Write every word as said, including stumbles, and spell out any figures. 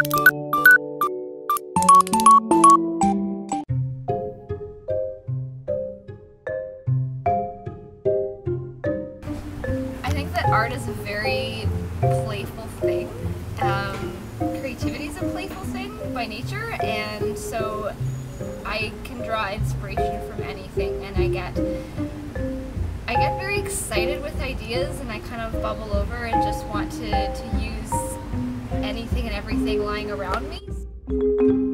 I think that art is a very playful thing. Um, creativity is a playful thing by nature, and so I can draw inspiration from anything, and I get I get very excited with ideas, and I kind of bubble over and just want to, to use anything and everything lying around me.